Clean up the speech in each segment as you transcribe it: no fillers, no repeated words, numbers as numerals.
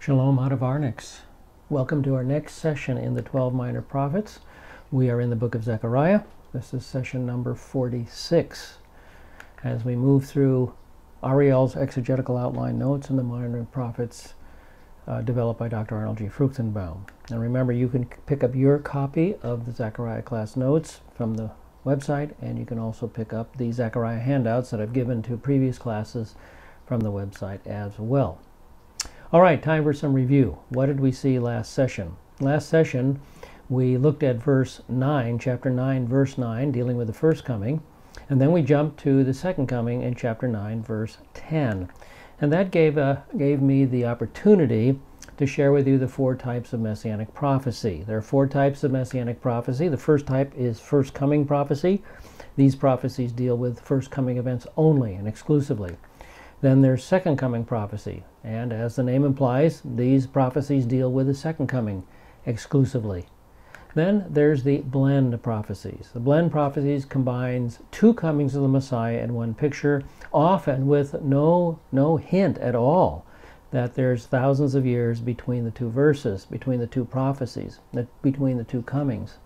Shalom out of Arnix. Welcome to our next session in the 12 Minor Prophets. We are in the book of Zechariah. This is session number 46. As we move through Ariel's exegetical outline notes in the Minor Prophets developed by Dr. Arnold G. Fruchtenbaum. And remember, you can pick up your copy of the Zechariah class notes from the website, and you can also pick up the Zechariah handouts that I've given to previous classes from the website as well. All right, time for some review. What did we see last session? Last session, we looked at verse 9, chapter 9, verse 9, dealing with the first coming. And then we jumped to the second coming in chapter 9, verse 10. And that gave me the opportunity to share with you the four types of Messianic prophecy. There are four types of Messianic prophecy. The first type is first coming prophecy. These prophecies deal with first coming events only and exclusively. Then there's second coming prophecy, and as the name implies, these prophecies deal with the second coming exclusively. Then there's the blend prophecies. The blend prophecies combines two comings of the Messiah in one picture, often with no hint at all that there's thousands of years between the two verses, between the two prophecies, between the two comings.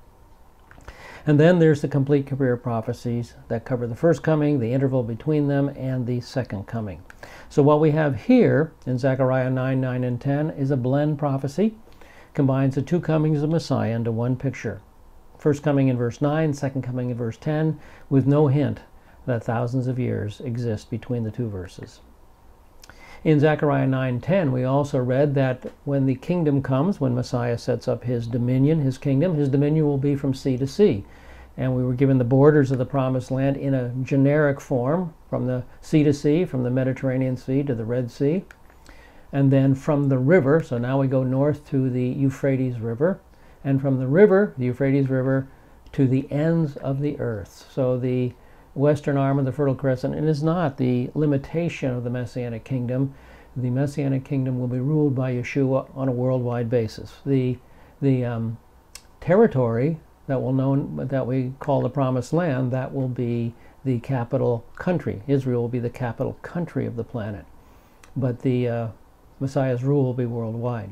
And then there's the complete career prophecies that cover the first coming, the interval between them, and the second coming. So what we have here in Zechariah 9, 9, and 10 is a blend prophecy. Combines the two comings of Messiah into one picture. First coming in verse 9, second coming in verse 10, with no hint that thousands of years exist between the two verses. In Zechariah 9:10, we also read that when the kingdom comes, when Messiah sets up his dominion, his kingdom will be from sea to sea. And we were given the borders of the promised land in a generic form, from the sea to sea, from the Mediterranean Sea to the Red Sea. And then from the river, so now we go north to the Euphrates River, and from the river, the Euphrates River, to the ends of the earth. So the western arm of the Fertile Crescent, and is not the limitation of the Messianic kingdom. The Messianic kingdom will be ruled by Yeshua on a worldwide basis. The territory that we call the Promised Land, that will be the capital country. Israel will be the capital country of the planet. But the Messiah's rule will be worldwide.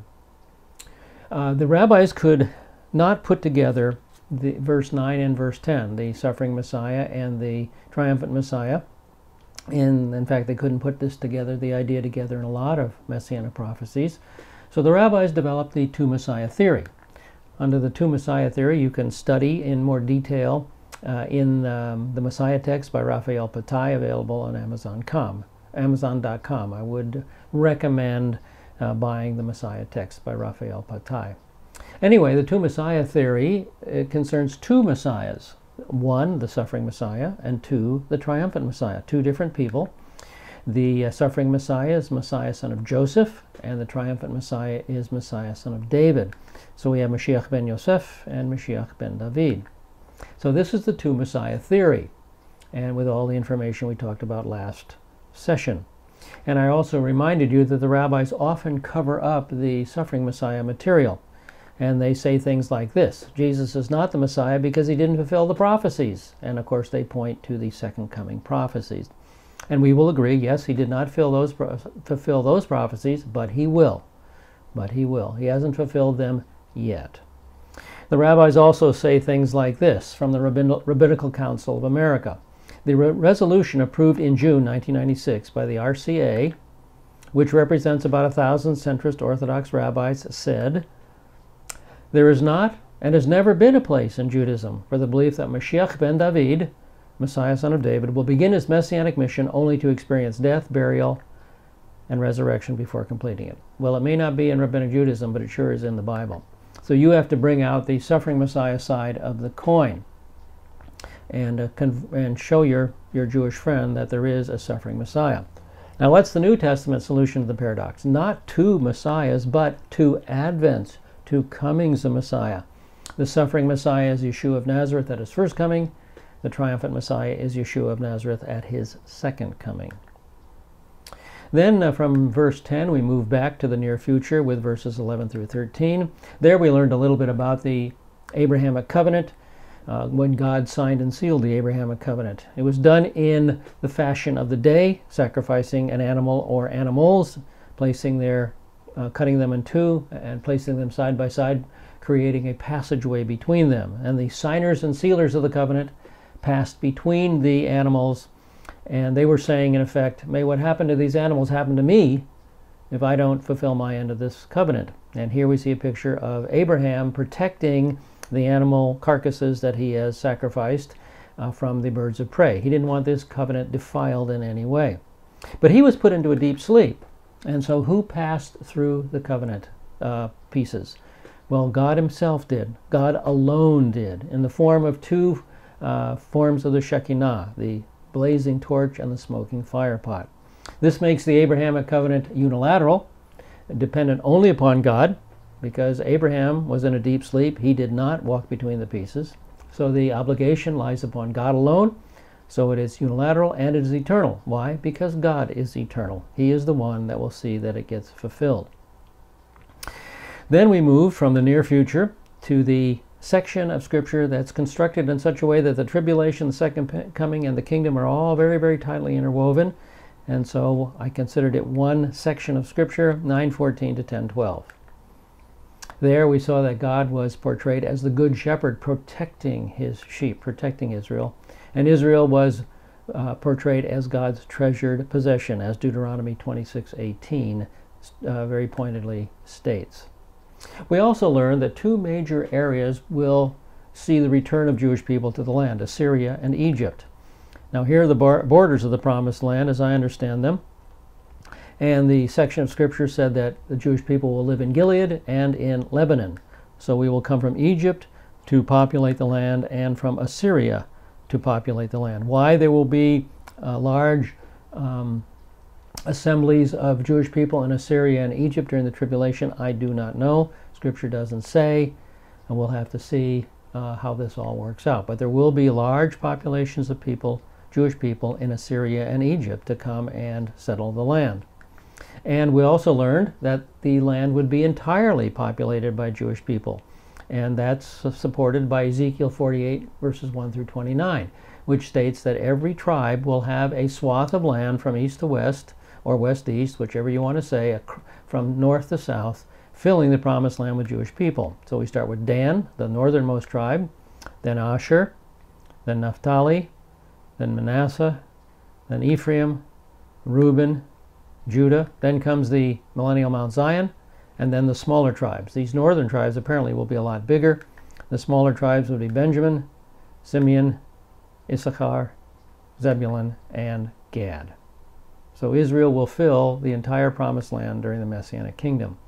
The rabbis could not put together the verse 9 and verse 10, the suffering Messiah and the triumphant Messiah. In fact, they couldn't put the idea together in a lot of Messianic prophecies. So the rabbis developed the two Messiah theory. Under the two Messiah theory, you can study in more detail in the Messiah text by Raphael Patai, available on Amazon.com. I would recommend buying the Messiah text by Raphael Patai. Anyway, the two Messiah theory concerns two Messiahs. One, the suffering Messiah, and two, the triumphant Messiah. Two different people. The suffering Messiah is Messiah, son of Joseph, and the triumphant Messiah is Messiah, son of David. So we have Mashiach ben Yosef and Mashiach ben David. So this is the two Messiah theory, and with all the information we talked about last session. And I also reminded you that the rabbis often cover up the suffering Messiah material. And they say things like this: Jesus is not the Messiah because he didn't fulfill the prophecies. And of course they point to the second coming prophecies. And we will agree, yes, he did not fulfill those prophecies, but he will. But he will. He hasn't fulfilled them yet. The rabbis also say things like this from the Rabbinical Council of America. The resolution approved in June 1996 by the RCA, which represents about 1,000 centrist Orthodox rabbis, said, "There is not and has never been a place in Judaism for the belief that Mashiach ben David, Messiah son of David, will begin his messianic mission only to experience death, burial, and resurrection before completing it." Well, it may not be in Rabbinic Judaism, but it sure is in the Bible. So you have to bring out the suffering Messiah side of the coin and show your Jewish friend that there is a suffering Messiah. Now, what's the New Testament solution to the paradox? Not two Messiahs, but two Advents, two comings of Messiah. The suffering Messiah is Yeshua of Nazareth at his first coming. The triumphant Messiah is Yeshua of Nazareth at his second coming. Then from verse 10, we move back to the near future with verses 11 through 13. There we learned a little bit about the Abrahamic covenant, when God signed and sealed the Abrahamic covenant. It was done in the fashion of the day, sacrificing an animal or animals, placing their cutting them in two and placing them side by side, creating a passageway between them. And the signers and sealers of the covenant passed between the animals, and they were saying, in effect, may what happened to these animals happen to me if I don't fulfill my end of this covenant. And here we see a picture of Abraham protecting the animal carcasses that he has sacrificed from the birds of prey. He didn't want this covenant defiled in any way. But he was put into a deep sleep. And so who passed through the covenant pieces? Well, God himself did. God alone did, in the form of two forms of the Shekinah, the blazing torch and the smoking fire pot. This makes the Abrahamic covenant unilateral, dependent only upon God, because Abraham was in a deep sleep. He did not walk between the pieces. So the obligation lies upon God alone. So it is unilateral and it is eternal. Why? Because God is eternal. He is the one that will see that it gets fulfilled. Then we move from the near future to the section of Scripture that's constructed in such a way that the tribulation, the second coming, and the kingdom are all very, very tightly interwoven. And so I considered it one section of Scripture, 9:14 to 10:12. There we saw that God was portrayed as the good shepherd protecting his sheep, protecting Israel. And Israel was portrayed as God's treasured possession, as Deuteronomy 26:18 very pointedly states. We also learned that two major areas will see the return of Jewish people to the land, Assyria and Egypt. Now here are the borders of the Promised Land, as I understand them. And the section of Scripture said that the Jewish people will live in Gilead and in Lebanon. So we will come from Egypt to populate the land and from Assyria to populate the land. Why there will be large assemblies of Jewish people in Assyria and Egypt during the tribulation, I do not know. Scripture doesn't say, and we'll have to see how this all works out. But there will be large populations of people, Jewish people, in Assyria and Egypt to come and settle the land. And we also learned that the land would be entirely populated by Jewish people. And that's supported by Ezekiel 48, verses 1 through 29, which states that every tribe will have a swath of land from east to west, or west to east, whichever you want to say, from north to south, filling the Promised Land with Jewish people. So we start with Dan, the northernmost tribe, then Asher, then Naphtali, then Manasseh, then Ephraim, Reuben, Judah. Then comes the millennial Mount Zion, and then the smaller tribes. These northern tribes apparently will be a lot bigger. The smaller tribes would be Benjamin, Simeon, Issachar, Zebulun, and Gad. So Israel will fill the entire Promised Land during the Messianic Kingdom.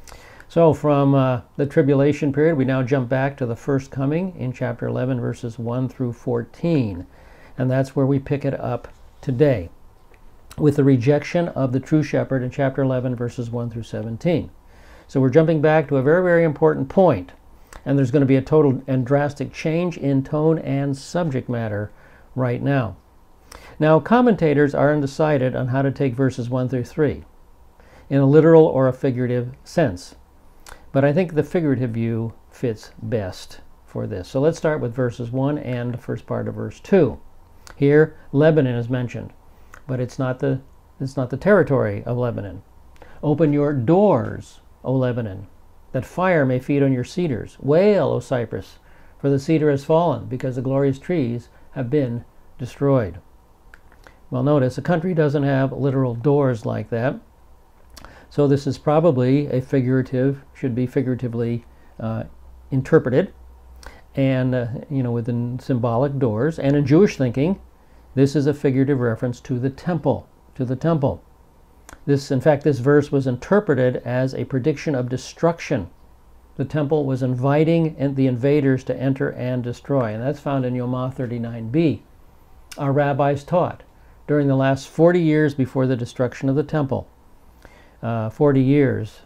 So from the tribulation period, we now jump back to the first coming in chapter 11, verses 1 through 14. And that's where we pick it up today, with the rejection of the true shepherd in chapter 11, verses 1 through 17. So we're jumping back to a very, very important point, and there's going to be a total and drastic change in tone and subject matter right now. Now, commentators are undecided on how to take verses 1 through 3, in a literal or a figurative sense. But I think the figurative view fits best for this. So let's start with verses 1 and the first part of verse 2. Here, Lebanon is mentioned, but it's not the territory of Lebanon. Open your doors, O Lebanon, that fire may feed on your cedars. Wail, O Cypress, for the cedar has fallen, because the glorious trees have been destroyed. Well, notice, a country doesn't have literal doors like that. So this is probably a figurative, should be figuratively interpreted, and with the symbolic doors. And in Jewish thinking, this is a figurative reference to the temple, In fact, this verse was interpreted as a prediction of destruction. The temple was inviting the invaders to enter and destroy, and that's found in Yomah 39b. Our rabbis taught during the last 40 years before the destruction of the temple. 40 years,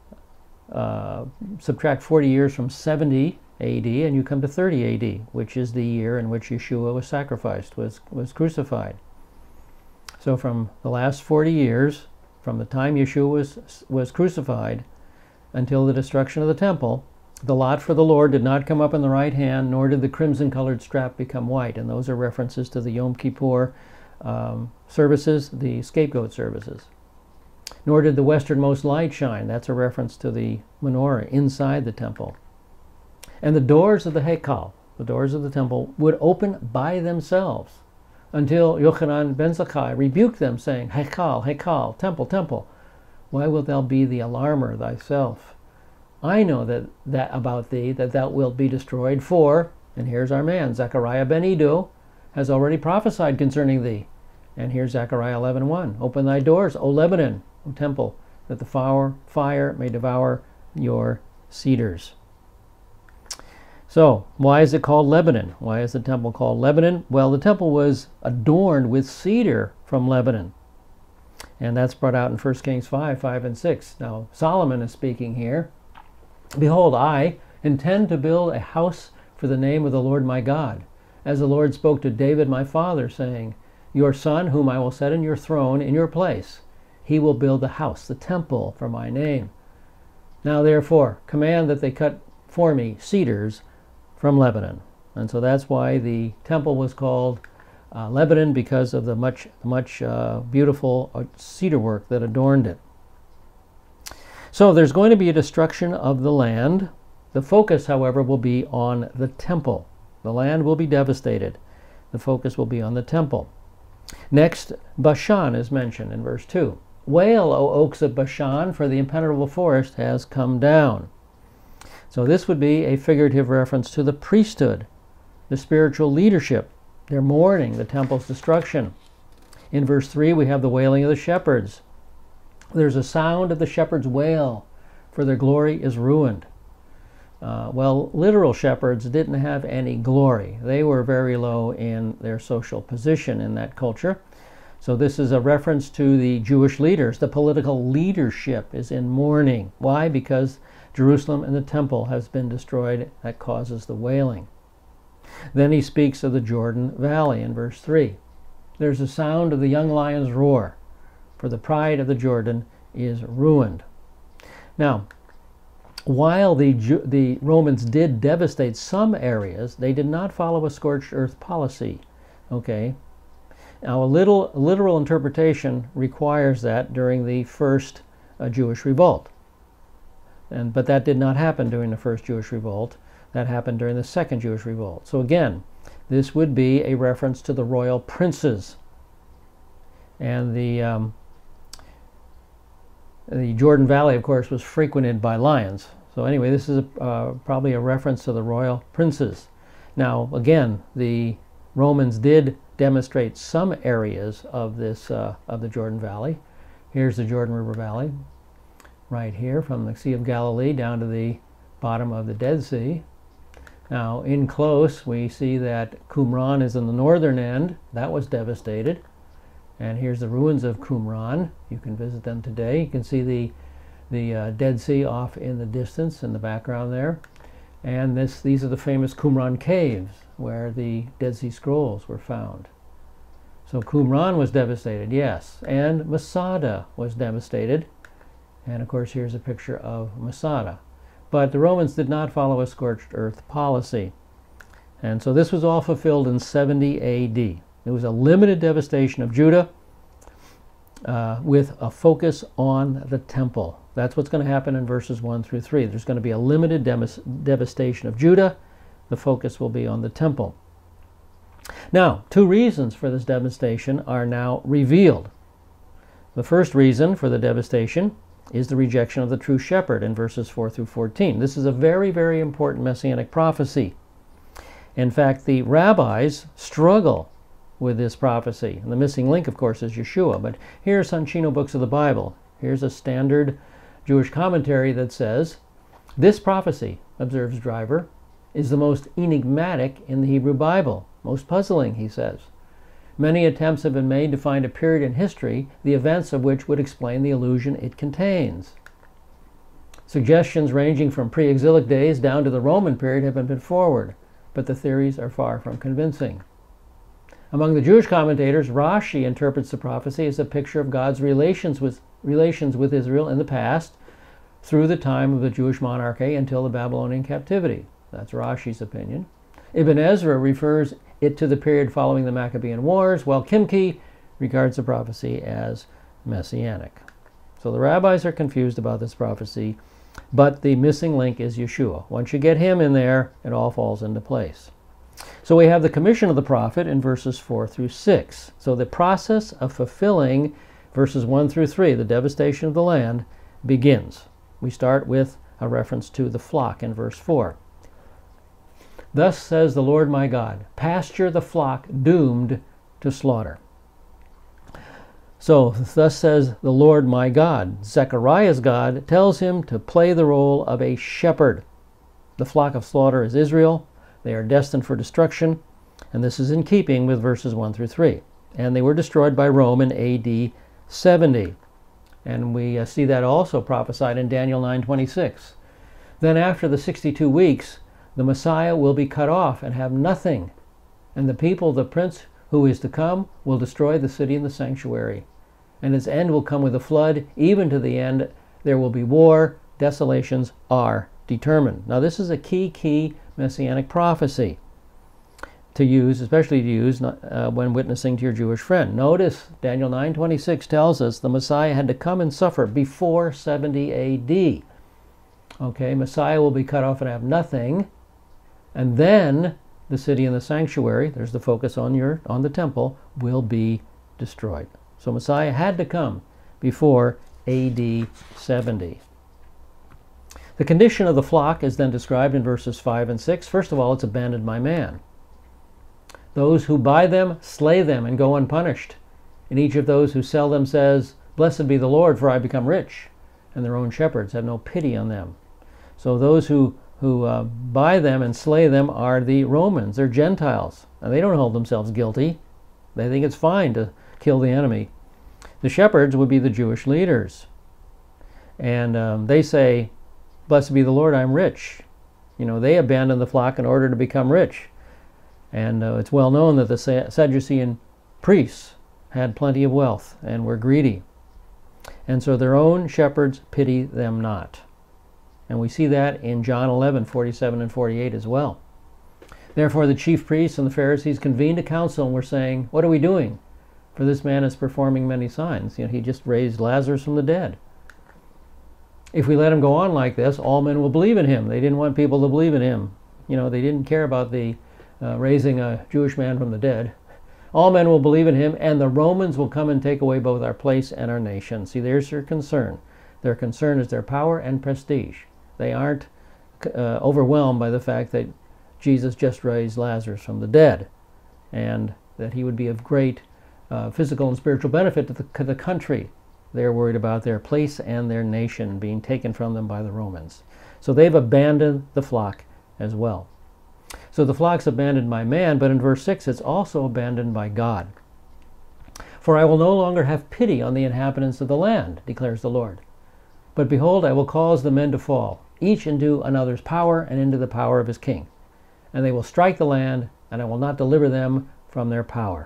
subtract 40 years from 70 AD, and you come to 30 AD, which is the year in which Yeshua was sacrificed, was crucified. So from the last 40 years, from the time Yeshua was crucified until the destruction of the temple, the lot for the Lord did not come up in the right hand, nor did the crimson-colored strap become white. And those are references to the Yom Kippur services, the scapegoat services. Nor did the westernmost light shine. That's a reference to the menorah inside the temple. And the doors of the Hekal, the doors of the temple, would open by themselves until Yochanan ben Zakkai rebuked them, saying, Hekal, Hekal, temple, temple, why wilt thou be the alarmer thyself? I know that about thee, that thou wilt be destroyed, for, and here's our man, Zechariah ben Iddo, has already prophesied concerning thee. And here's Zechariah 11:1. Open thy doors, O Lebanon, O temple, that the fire may devour your cedars. So, why is it called Lebanon? Why is the temple called Lebanon? Well, the temple was adorned with cedar from Lebanon. And that's brought out in 1 Kings 5 and 6. Now, Solomon is speaking here. Behold, I intend to build a house for the name of the Lord my God, as the Lord spoke to David my father, saying, Your son, whom I will set in your throne in your place, he will build the house, the temple, for my name. Now, therefore, command that they cut for me cedars from Lebanon. And so that's why the temple was called Lebanon, because of the much beautiful cedar work that adorned it. So there's going to be a destruction of the land. The focus, however, will be on the temple. The land will be devastated. The focus will be on the temple. Next, Bashan is mentioned in verse 2. Wail, O oaks of Bashan, for the impenetrable forest has come down. So this would be a figurative reference to the priesthood, the spiritual leadership. They're mourning the temple's destruction. In verse 3, we have the wailing of the shepherds. There's a sound of the shepherds' wail, for their glory is ruined. Well, literal shepherds didn't have any glory. They were very low in their social position in that culture. So this is a reference to the Jewish leaders. The political leadership is in mourning. Why? Because Jerusalem and the temple has been destroyed. That causes the wailing. Then he speaks of the Jordan Valley in verse 3. There's a sound of the young lion's roar, for the pride of the Jordan is ruined. Now, while the Romans did devastate some areas, they did not follow a scorched earth policy. Okay? Now, a literal interpretation requires that during the first Jewish revolt. But that did not happen during the first Jewish revolt. That happened during the second Jewish revolt. So again, this would be a reference to the royal princes. And the Jordan Valley, of course, was frequented by lions. So anyway, this is probably a reference to the royal princes. Now, again, the Romans did demonstrate some areas of this of the Jordan Valley. Here's the Jordan River Valley, right here, from the Sea of Galilee down to the bottom of the Dead Sea. Now, in close, we see that Qumran is in the northern end. That was devastated. And here's the ruins of Qumran. You can visit them today. You can see the Dead Sea off in the distance in the background there. And these are the famous Qumran caves where the Dead Sea Scrolls were found. So Qumran was devastated, yes. And Masada was devastated. And of course, here's a picture of Masada. But the Romans did not follow a scorched earth policy. And so this was all fulfilled in 70 A.D. It was a limited devastation of Judah with a focus on the temple. That's what's going to happen in verses 1 through 3. There's going to be a limited devastation of Judah. The focus will be on the temple. Now, two reasons for this devastation are now revealed. The first reason for the devastation is the rejection of the true shepherd in verses 4 through 14. This is a very, very important messianic prophecy. In fact, the rabbis struggle with this prophecy. And the missing link, of course, is Yeshua. But here's Sanchino Books of the Bible. Here's a standard Jewish commentary that says, this prophecy, observes Driver, is the most enigmatic in the Hebrew Bible. Most puzzling, he says. Many attempts have been made to find a period in history, the events of which would explain the illusion it contains. Suggestions ranging from pre-exilic days down to the Roman period have been put forward, but the theories are far from convincing. Among the Jewish commentators, Rashi interprets the prophecy as a picture of God's relations with Israel in the past, through the time of the Jewish monarchy until the Babylonian captivity. That's Rashi's opinion. Ibn Ezra refers it to the period following the Maccabean Wars, while Kimchi regards the prophecy as messianic. So the rabbis are confused about this prophecy, but the missing link is Yeshua. Once you get him in there, it all falls into place. So we have the commission of the prophet in verses 4 through 6. So the process of fulfilling verses 1 through 3, the devastation of the land, begins. We start with a reference to the flock in verse 4. Thus says the Lord my God, pasture the flock doomed to slaughter. So, thus says the Lord my God. Zechariah's God tells him to play the role of a shepherd. The flock of slaughter is Israel. They are destined for destruction, and this is in keeping with verses 1 through 3. And they were destroyed by Rome in AD 70. And we see that also prophesied in Daniel 9:26. Then after the 62 weeks, the Messiah will be cut off and have nothing. And the people, the prince who is to come, will destroy the city and the sanctuary. And its end will come with a flood. Even to the end, there will be war. Desolations are determined. Now this is a key messianic prophecy to use, especially to use when witnessing to your Jewish friend. Notice Daniel 9:26 tells us the Messiah had to come and suffer before 70 AD. Okay, Messiah will be cut off and have nothing, and then the city and the sanctuary, there's the focus on the temple, will be destroyed. So Messiah had to come before AD 70. The condition of the flock is then described in verses 5 and 6. First of all, it's abandoned by man. Those who buy them slay them and go unpunished. And each of those who sell them says, Blessed be the Lord, for I become rich. And their own shepherds have no pity on them. So those who buy them and slay them are the Romans. They're Gentiles. And they don't hold themselves guilty. They think it's fine to kill the enemy. The shepherds would be the Jewish leaders. And they say, Blessed be the Lord, I'm rich. You know, they abandon the flock in order to become rich. And it's well known that the Sadducean priests had plenty of wealth and were greedy. And so their own shepherds pity them not. And we see that in John 11:47 and 48 as well. Therefore the chief priests and the Pharisees convened a council and were saying, What are we doing? For this man is performing many signs. You know, he just raised Lazarus from the dead. If we let him go on like this, all men will believe in him. They didn't want people to believe in him. You know, they didn't care about the raising a Jewish man from the dead. All men will believe in him, and the Romans will come and take away both our place and our nation. See, there's their concern. Their concern is their power and prestige. They aren't overwhelmed by the fact that Jesus just raised Lazarus from the dead, and that he would be of great physical and spiritual benefit to the country. They're worried about their place and their nation being taken from them by the Romans. So they've abandoned the flock as well. So the flock's abandoned by man, but in verse 6 it's also abandoned by God. For I will no longer have pity on the inhabitants of the land, declares the Lord. But behold, I will cause the men to fall, each into another's power and into the power of his king. And they will strike the land, and I will not deliver them from their power.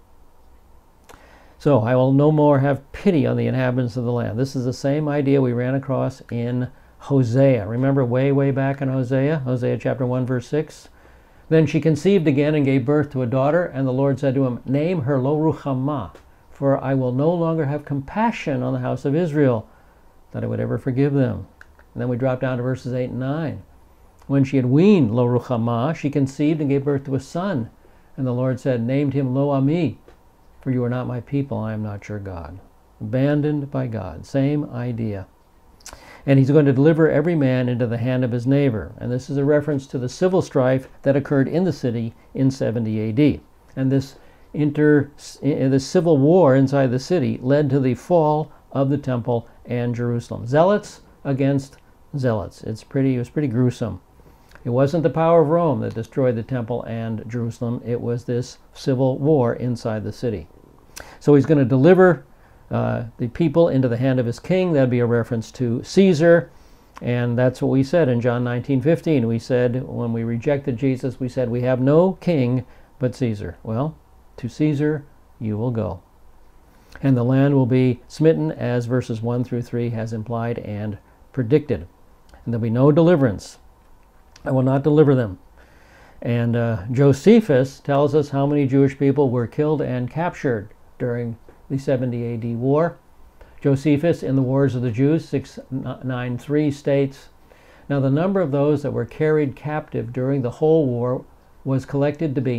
So I will no more have pity on the inhabitants of the land. This is the same idea we ran across in Hosea. Remember way back in Hosea chapter 1 verse 6? Then she conceived again and gave birth to a daughter, and the Lord said to him, Name her Lo Ruhamah, for I will no longer have compassion on the house of Israel, that I would ever forgive them. And then we drop down to verses 8 and 9. When she had weaned Lo Ruhamah, she conceived and gave birth to a son. And the Lord said, Named him Lo Ami, for you are not my people, I am not your God. Abandoned by God. Same idea. And he's going to deliver every man into the hand of his neighbor. And this is a reference to the civil strife that occurred in the city in 70 AD. And this civil war inside the city led to the fall of the temple and Jerusalem. Zealots against zealots. It was pretty gruesome. It wasn't the power of Rome that destroyed the temple and Jerusalem. It was this civil war inside the city. So he's going to deliver the people into the hand of his king. That'd be a reference to Caesar. And that's what we said in John 19:15. We said, when we rejected Jesus, we said, we have no king but Caesar. Well, to Caesar you will go. And the land will be smitten, as verses 1 through 3 has implied and predicted. And there'll be no deliverance. I will not deliver them. And Josephus tells us how many Jewish people were killed and captured during the 70 AD war. Josephus, in the Wars of the Jews, 693, states, "Now the number of those that were carried captive during the whole war was collected to be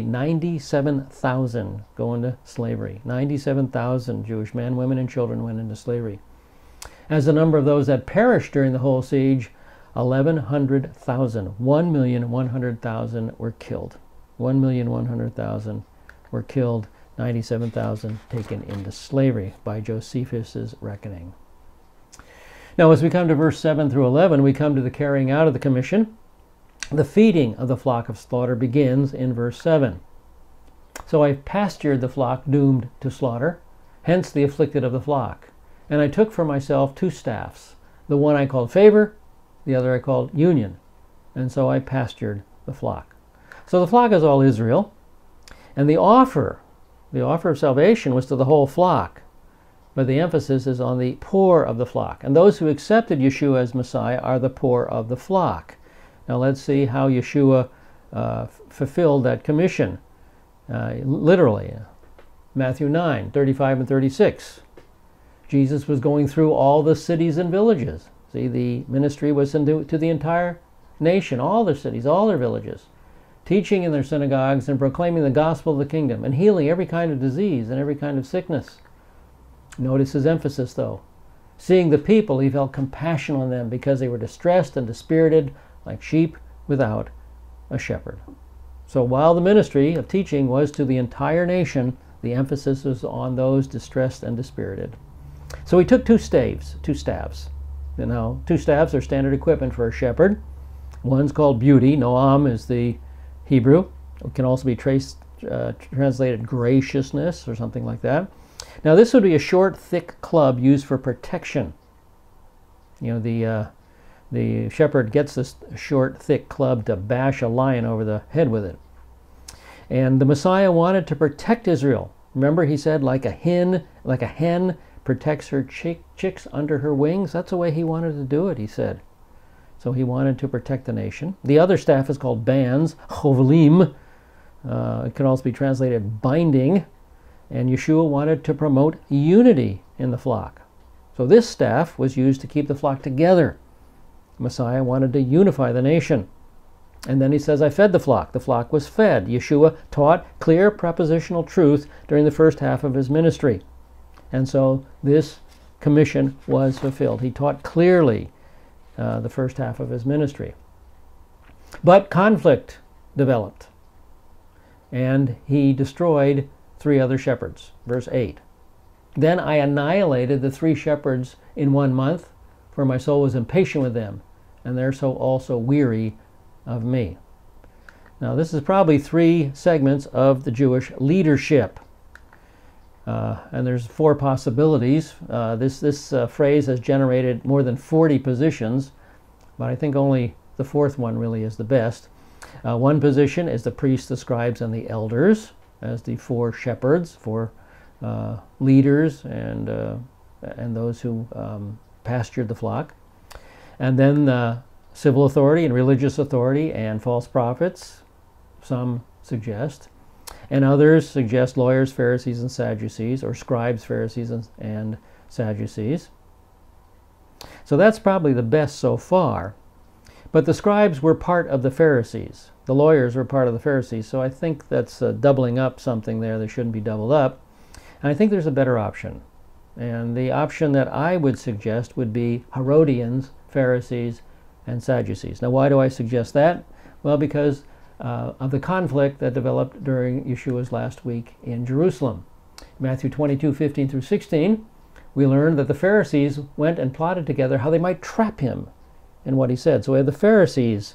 97,000 go into slavery." 97,000 Jewish men, women, and children went into slavery. As the number of those that perished during the whole siege, 1,100,000. 1,100,000 were killed. 1,100,000 were killed. 97,000 taken into slavery by Josephus's reckoning. Now, as we come to verse 7 through 11, we come to the carrying out of the commission. The feeding of the flock of slaughter begins in verse 7. "So I pastured the flock doomed to slaughter, hence the afflicted of the flock. And I took for myself 2 staffs. The one I called favor, the other I called union. And so I pastured the flock." So the flock is all Israel. And the offer of salvation was to the whole flock. But the emphasis is on the poor of the flock. And those who accepted Yeshua as Messiah are the poor of the flock. Now let's see how Yeshua fulfilled that commission. Literally, Matthew 9, 35 and 36. Jesus was going through all the cities and villages. See, the ministry was to the entire nation, all their cities, all their villages, teaching in their synagogues and proclaiming the gospel of the kingdom and healing every kind of disease and every kind of sickness. Notice his emphasis, though. Seeing the people, he felt compassion on them because they were distressed and dispirited like sheep without a shepherd. So while the ministry of teaching was to the entire nation, the emphasis was on those distressed and dispirited. So he took 2 staves. You know, 2 staves are standard equipment for a shepherd. One's called beauty. Noam is the Hebrew. It can also be translated graciousness or something like that. Now this would be a short, thick club used for protection. You know, the shepherd gets this short, thick club to bash a lion over the head with it. And the Messiah wanted to protect Israel. Remember, he said, like a hen protects her chicks under her wings. That's the way he wanted to do it, he said. So he wanted to protect the nation. The other staff is called bands, chovelim. It can also be translated binding. And Yeshua wanted to promote unity in the flock. So this staff was used to keep the flock together. Messiah wanted to unify the nation. And then he says, I fed the flock. The flock was fed. Yeshua taught clear propositional truth during the first half of his ministry. And so this commission was fulfilled. He taught clearly the first half of his ministry. But conflict developed. And he destroyed 3 other shepherds. Verse 8. Then I annihilated the 3 shepherds in 1 month, for my soul was impatient with them, and their soul also weary of me. Now this is probably 3 segments of the Jewish leadership. And there's 4 possibilities. This phrase has generated more than 40 positions, but I think only the 4th one really is the best. One position is the priests, the scribes, and the elders as the 4 shepherds, 4 leaders, and those who pastured the flock. And then civil authority and religious authority and false prophets, some suggest. And others suggest lawyers, Pharisees, and Sadducees, or scribes, Pharisees, and Sadducees. So that's probably the best so far. But the scribes were part of the Pharisees. The lawyers were part of the Pharisees, so I think that's doubling up something there that shouldn't be doubled up. And I think there's a better option. And the option that I would suggest would be Herodians, Pharisees, and Sadducees. Now, why do I suggest that? Well, because of the conflict that developed during Yeshua's last week in Jerusalem. Matthew 22, 15 through 16, we learned that the Pharisees went and plotted together how they might trap him in what he said. So we have the Pharisees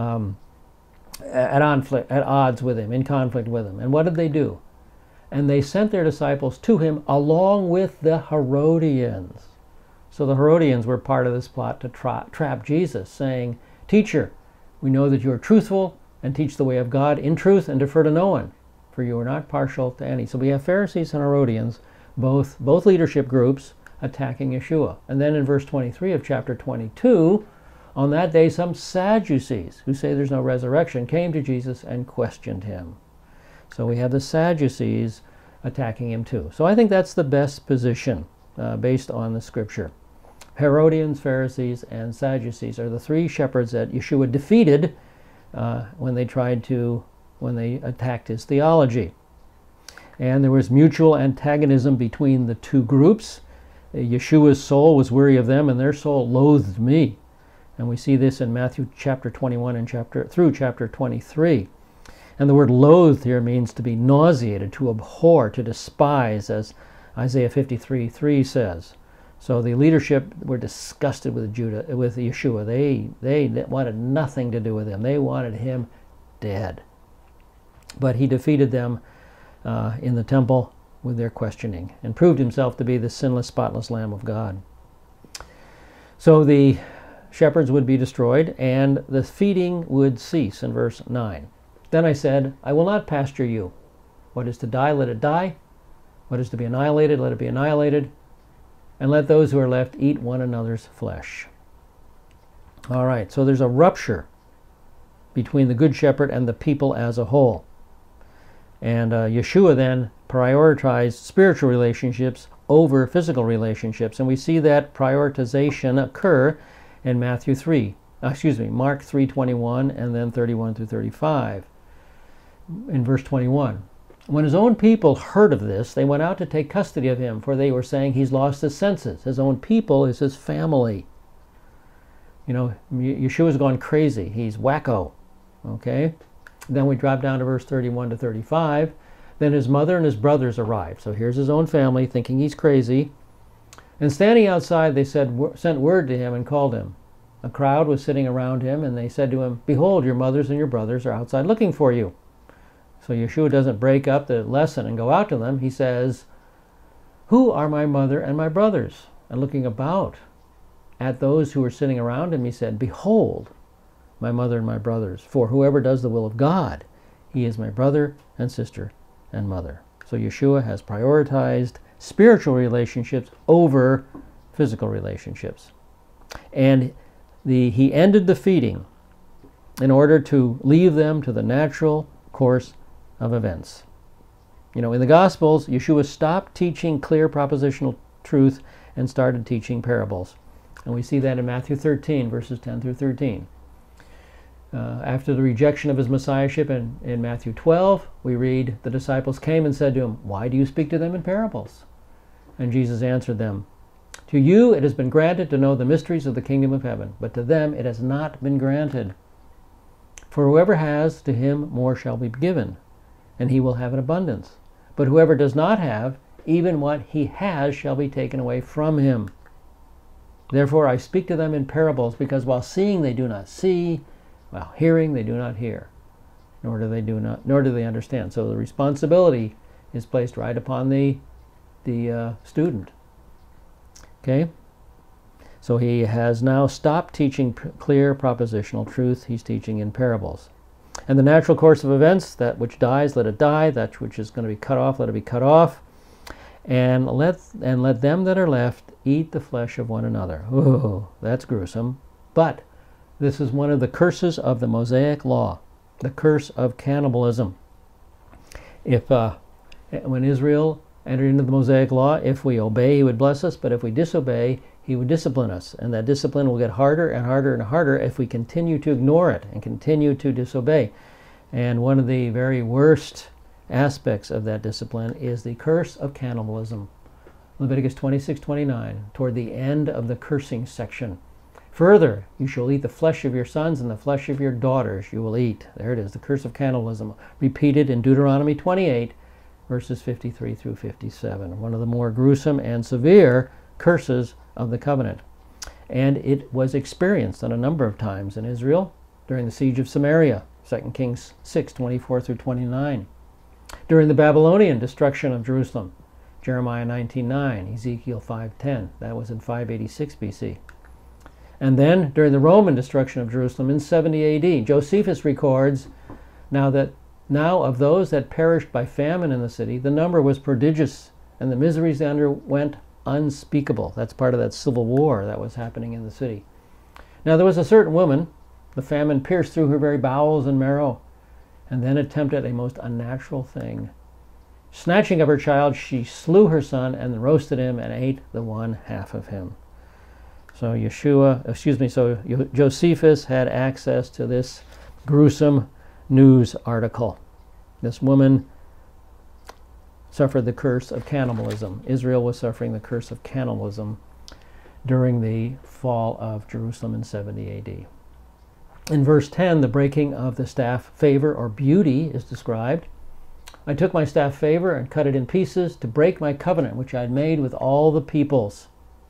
at odds with him, in conflict with him. And what did they do? And they sent their disciples to him along with the Herodians. So the Herodians were part of this plot to trap Jesus, saying, Teacher, we know that you are truthful and teach the way of God in truth and defer to no one, for you are not partial to any. So we have Pharisees and Herodians, both leadership groups, attacking Yeshua. And then in verse 23 of chapter 22, on that day some Sadducees, who say there's no resurrection, came to Jesus and questioned him. So we have the Sadducees attacking him too. So I think that's the best position. based on the scripture. Herodians, Pharisees, and Sadducees are the three shepherds that Yeshua defeated when they attacked his theology. And there was mutual antagonism between the two groups. Yeshua's soul was weary of them, and their soul loathed me. And we see this in Matthew chapter 21 and through chapter 23. And the word loathed here means to be nauseated, to abhor, to despise, as Isaiah 53:3 says. So the leadership were disgusted with Yeshua. They wanted nothing to do with him. They wanted him dead. But he defeated them in the temple with their questioning and proved himself to be the sinless, spotless Lamb of God. So the shepherds would be destroyed and the feeding would cease in verse 9. Then I said, I will not pasture you. What is to die, let it die. What is to be annihilated, let it be annihilated. And let those who are left eat one another's flesh. All right, so there's a rupture between the Good Shepherd and the people as a whole. And Yeshua then prioritized spiritual relationships over physical relationships. And we see that prioritization occur in Mark 3:21 and then 31 through 35. In verse 21, when his own people heard of this, they went out to take custody of him, for they were saying he's lost his senses. His own people is his family. You know, Yeshua's gone crazy. He's wacko. Okay? Then we drop down to verse 31 to 35. Then his mother and his brothers arrived. So here's his own family thinking he's crazy. And standing outside, they sent word to him and called him. A crowd was sitting around him, and they said to him, behold, your mothers and your brothers are outside looking for you. So Yeshua doesn't break up the lesson and go out to them. He says, who are my mother and my brothers? And looking about at those who were sitting around him, he said, behold, my mother and my brothers. For whoever does the will of God, he is my brother and sister and mother. So Yeshua has prioritized spiritual relationships over physical relationships. And he ended the feeding in order to leave them to the natural course of events. You know, in the Gospels, Yeshua stopped teaching clear propositional truth and started teaching parables. And we see that in Matthew 13, verses 10 through 13. After the rejection of his messiahship in Matthew 12, we read, the disciples came and said to him, why do you speak to them in parables? And Jesus answered them, to you it has been granted to know the mysteries of the kingdom of heaven, but to them it has not been granted. For whoever has, to him more shall be given, and he will have an abundance. But whoever does not have, even what he has shall be taken away from him. Therefore I speak to them in parables, because while seeing they do not see, while hearing they do not hear, nor do they understand. So the responsibility is placed right upon the student. Okay? So he has now stopped teaching clear propositional truth. He's teaching in parables. And the natural course of events, that which dies, let it die. That which is going to be cut off, let it be cut off. And let them that are left eat the flesh of one another. Ooh, that's gruesome. But this is one of the curses of the Mosaic law, the curse of cannibalism. When Israel entered into the Mosaic law, if we obey, he would bless us, but if we disobey, he would discipline us. And that discipline will get harder and harder and harder if we continue to ignore it and continue to disobey. And one of the very worst aspects of that discipline is the curse of cannibalism. Leviticus 26:29, toward the end of the cursing section. Further, you shall eat the flesh of your sons and the flesh of your daughters you will eat. There it is, the curse of cannibalism, repeated in Deuteronomy 28, verses 53 through 57. One of the more gruesome and severe curses of the covenant. And it was experienced on a number of times in Israel during the siege of Samaria, 2 Kings 6:24 through 29. During the Babylonian destruction of Jerusalem, Jeremiah 19:9, Ezekiel 5:10. That was in 586 BC. And then during the Roman destruction of Jerusalem in 70 AD, Josephus records, now of those that perished by famine in the city, the number was prodigious, and the miseries they underwent unspeakable. That's part of that civil war that was happening in the city. Now there was a certain woman, the famine pierced through her very bowels and marrow, and then attempted a most unnatural thing. Snatching up her child, she slew her son and roasted him and ate the one half of him. So Josephus had access to this gruesome news article. This woman suffered the curse of cannibalism. Israel was suffering the curse of cannibalism during the fall of Jerusalem in 70 AD. In verse 10, the breaking of the staff favor or beauty is described. I took my staff favor and cut it in pieces to break my covenant, which I had made with all the peoples.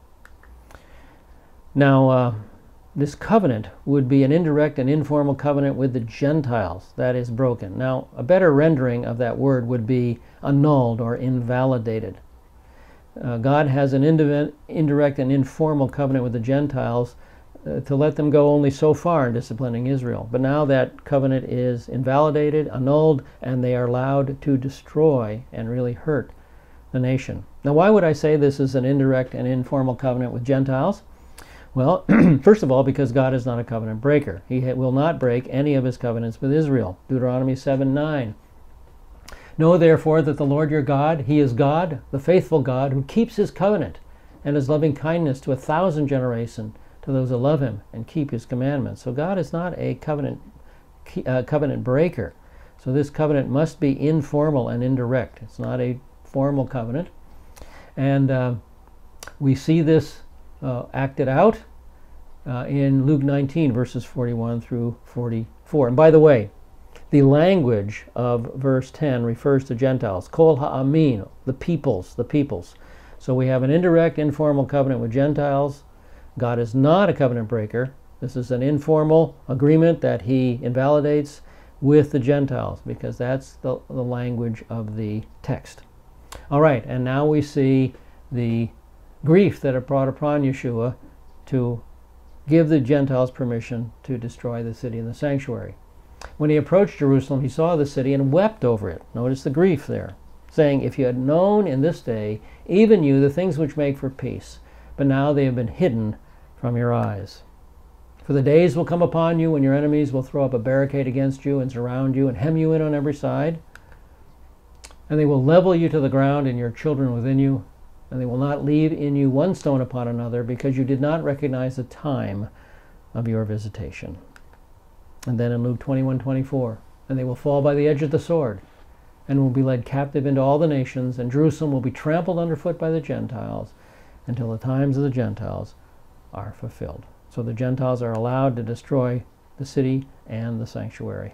Now, this covenant would be an indirect and informal covenant with the Gentiles. That is broken. Now, a better rendering of that word would be annulled or invalidated. God has an indirect and informal covenant with the Gentiles to let them go only so far in disciplining Israel. But now that covenant is invalidated, annulled, and they are allowed to destroy and really hurt the nation. Now, why would I say this is an indirect and informal covenant with Gentiles? Well, first of all, because God is not a covenant breaker. He will not break any of his covenants with Israel. Deuteronomy 7:9. Know therefore that the Lord your God, he is God, the faithful God, who keeps his covenant and his loving kindness to 1,000 generations to those who love him and keep his commandments. So God is not a covenant breaker. So this covenant must be informal and indirect. It's not a formal covenant. And we see this acted out in Luke 19, verses 41 through 44. And by the way, the language of verse 10 refers to Gentiles. Kol ha'amin, the peoples. So we have an indirect, informal covenant with Gentiles. God is not a covenant breaker. This is an informal agreement that he invalidates with the Gentiles, because that's the language of the text. All right, and now we see the grief that it brought upon Yeshua to give the Gentiles permission to destroy the city and the sanctuary. When he approached Jerusalem, he saw the city and wept over it. Notice the grief there, saying, if you had known in this day, even you, the things which make for peace, but now they have been hidden from your eyes. For the days will come upon you when your enemies will throw up a barricade against you and surround you and hem you in on every side. And they will level you to the ground and your children within you, and they will not leave in you one stone upon another, because you did not recognize the time of your visitation. And then in Luke 21:24, and they will fall by the edge of the sword, and will be led captive into all the nations, and Jerusalem will be trampled underfoot by the Gentiles, until the times of the Gentiles are fulfilled. So the Gentiles are allowed to destroy the city and the sanctuary.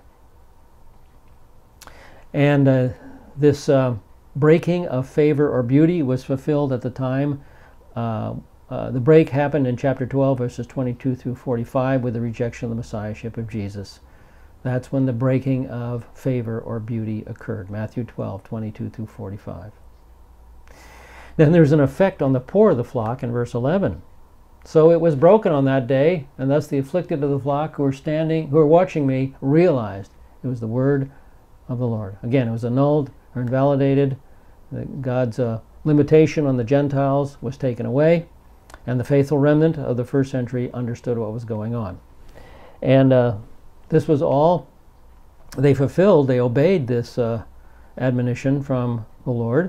And this breaking of favor or beauty was fulfilled at the time. The break happened in chapter 12, verses 22 through 45, with the rejection of the Messiahship of Jesus. That's when the breaking of favor or beauty occurred. Matthew 12, 22 through 45. Then there's an effect on the poor of the flock in verse 11. So it was broken on that day, and thus the afflicted of the flock who were watching me realized it was the word of the Lord. Again, it was annulled or invalidated. God's limitation on the Gentiles was taken away, and the faithful remnant of the first century understood what was going on. And this was all they fulfilled. They obeyed this admonition from the Lord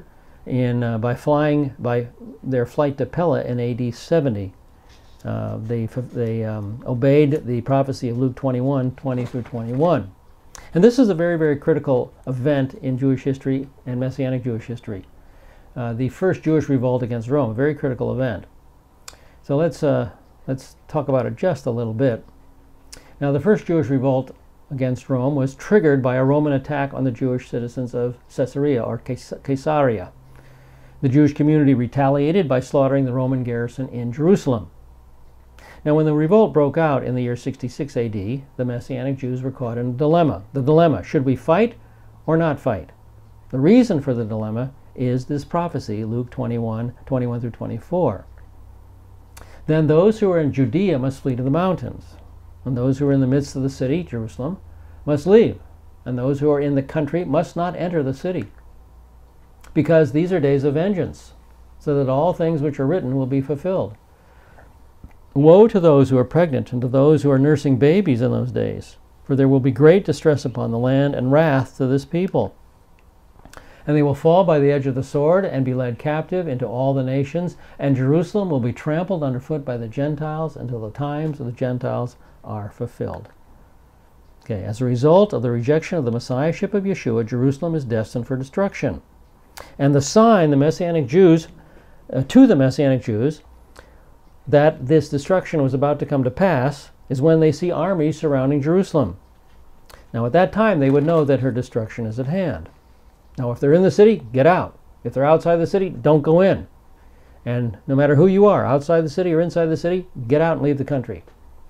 by their flight to Pella in AD 70. They obeyed the prophecy of Luke 21, 20 through 21. And this is a very, very critical event in Jewish history and Messianic Jewish history. The first Jewish revolt against Rome, a very critical event. So let's talk about it just a little bit. Now, the first Jewish revolt against Rome was triggered by a Roman attack on the Jewish citizens of Caesarea or Caesarea. The Jewish community retaliated by slaughtering the Roman garrison in Jerusalem. Now, when the revolt broke out in the year 66 AD, the Messianic Jews were caught in a dilemma. The dilemma, should we fight or not fight? The reason for the dilemma is this prophecy, Luke 21, 21 through 24. Then those who are in Judea must flee to the mountains, and those who are in the midst of the city, Jerusalem, must leave, and those who are in the country must not enter the city, because these are days of vengeance, so that all things which are written will be fulfilled. Woe to those who are pregnant and to those who are nursing babies in those days, for there will be great distress upon the land and wrath to this people. And they will fall by the edge of the sword and be led captive into all the nations, and Jerusalem will be trampled underfoot by the Gentiles until the times of the Gentiles are fulfilled. Okay, as a result of the rejection of the Messiahship of Yeshua, Jerusalem is destined for destruction. And the sign the Messianic Jews, to the Messianic Jews, that this destruction was about to come to pass is when they see armies surrounding Jerusalem. Now at that time they would know that her destruction is at hand. Now if they're in the city, get out. If they're outside the city, don't go in. And no matter who you are, outside the city or inside the city, get out and leave the country.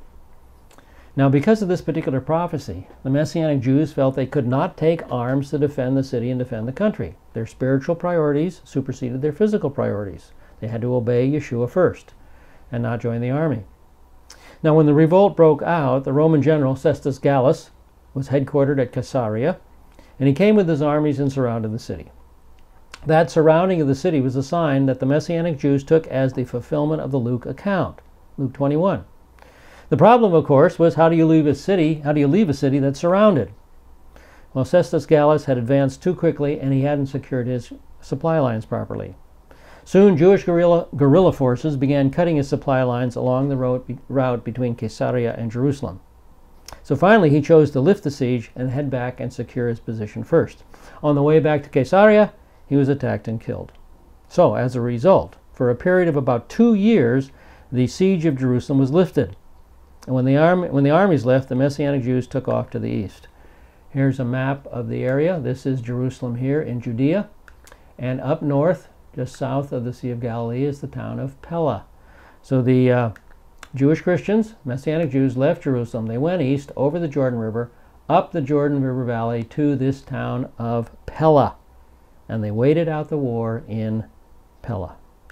Now because of this particular prophecy, the Messianic Jews felt they could not take arms to defend the city and defend the country. Their spiritual priorities superseded their physical priorities. They had to obey Yeshua first and not join the army. Now when the revolt broke out, the Roman general Cestus Gallus was headquartered at Caesarea, and he came with his armies and surrounded the city. That surrounding of the city was a sign that the Messianic Jews took as the fulfillment of the Luke account, Luke 21. The problem, of course, was how do you leave a city that's surrounded? Well, Cestus Gallus had advanced too quickly, and he hadn't secured his supply lines properly. Soon, Jewish guerrilla forces began cutting his supply lines along the route between Caesarea and Jerusalem. So finally, he chose to lift the siege and head back and secure his position first. On the way back to Caesarea, he was attacked and killed. So, as a result, for a period of about 2 years, the siege of Jerusalem was lifted. And when the armies left, the Messianic Jews took off to the east. Here's a map of the area. This is Jerusalem here in Judea. And up north, just south of the Sea of Galilee, is the town of Pella. So the Jewish Christians, Messianic Jews, left Jerusalem. They went east over the Jordan River, up the Jordan River Valley to this town of Pella. And they waited out the war in Pella.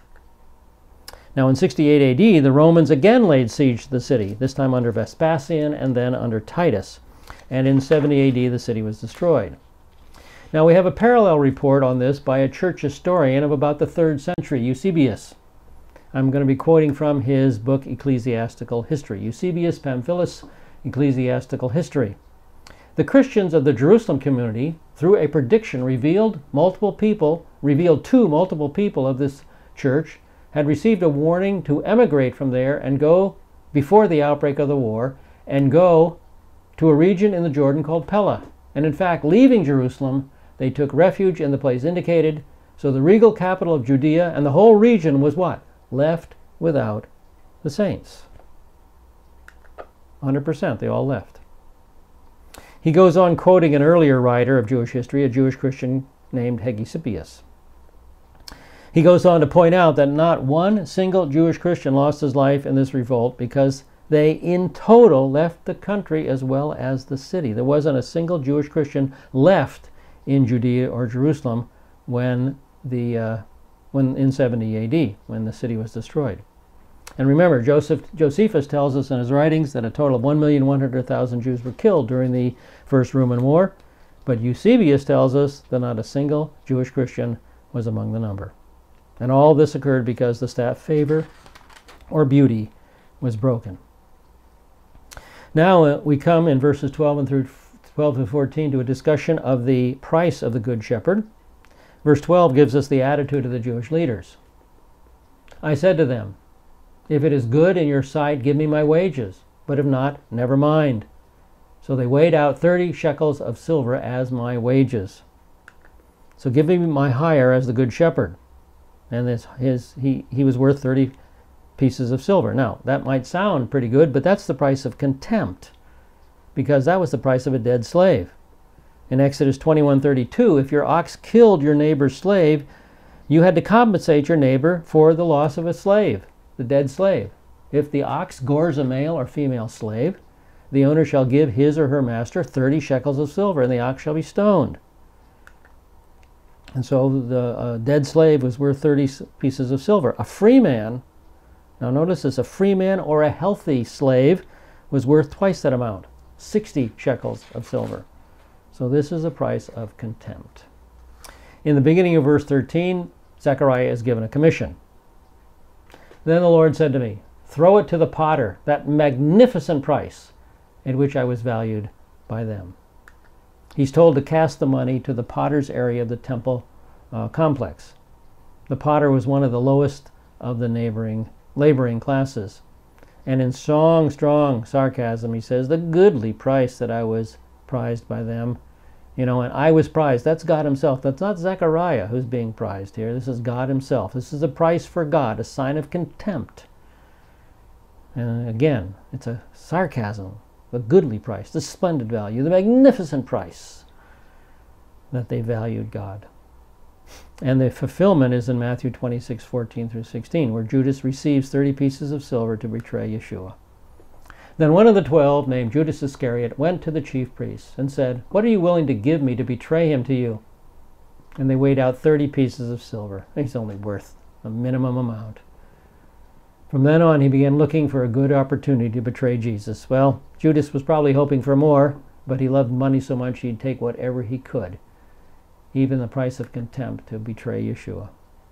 Now in 68 AD, the Romans again laid siege to the city, this time under Vespasian and then under Titus. And in 70 AD, the city was destroyed. Now we have a parallel report on this by a church historian of about the 3rd century, Eusebius. I'm going to be quoting from his book, Ecclesiastical History. Eusebius Pamphilus, Ecclesiastical History. The Christians of the Jerusalem community, through a prediction, revealed to multiple people of this church, had received a warning to emigrate from there and go, before the outbreak of the war, and go to a region in the Jordan called Pella. And in fact, leaving Jerusalem, they took refuge in the place indicated. So the regal capital of Judea and the whole region was what? Left without the saints. 100%, they all left. He goes on quoting an earlier writer of Jewish history, a Jewish Christian named Hegesippus. He goes on to point out that not one single Jewish Christian lost his life in this revolt because they in total left the country as well as the city. There wasn't a single Jewish Christian left in Judea or Jerusalem when in 70 AD, when the city was destroyed. And remember, Josephus tells us in his writings that a total of 1,100,000 Jews were killed during the First Roman War, but Eusebius tells us that not a single Jewish Christian was among the number. And all this occurred because the staff favor or beauty was broken. Now we come in verses 12 to 14 to a discussion of the price of the Good Shepherd. Verse 12 gives us the attitude of the Jewish leaders. I said to them, if it is good in your sight, give me my wages, but if not, never mind. So they weighed out 30 shekels of silver as my wages. So give me my hire as the Good Shepherd. And he was worth 30 pieces of silver. Now, that might sound pretty good, but that's the price of contempt, because that was the price of a dead slave. In Exodus 21:32, if your ox killed your neighbor's slave, you had to compensate your neighbor for the loss of a slave, the dead slave. If the ox gores a male or female slave, the owner shall give his or her master 30 shekels of silver, and the ox shall be stoned. And so the dead slave was worth 30 pieces of silver. A free man, now notice this, a free man or a healthy slave was worth twice that amount, 60 shekels of silver. So this is a price of contempt. In the beginning of verse 13, Zechariah is given a commission. Then the Lord said to me, throw it to the potter, that magnificent price at which I was valued by them. He's told to cast the money to the potter's area of the temple complex. The potter was one of the lowest of the laboring classes. And in strong sarcasm, he says, the goodly price that I was prized by them. And I was prized. That's God himself. That's not Zechariah who's being prized here. This is God himself. This is a price for God, a sign of contempt. And again, it's a sarcasm. The goodly price, the splendid value, the magnificent price that they valued God. And the fulfillment is in Matthew 26:14 through 16, where Judas receives 30 pieces of silver to betray Yeshua. Then one of the 12, named Judas Iscariot, went to the chief priests and said, "What are you willing to give me to betray him to you?" And they weighed out 30 pieces of silver. He's only worth a minimum amount. From then on, he began looking for a good opportunity to betray Jesus. Well, Judas was probably hoping for more, but he loved money so much he'd take whatever he could, even the price of contempt, to betray Yeshua.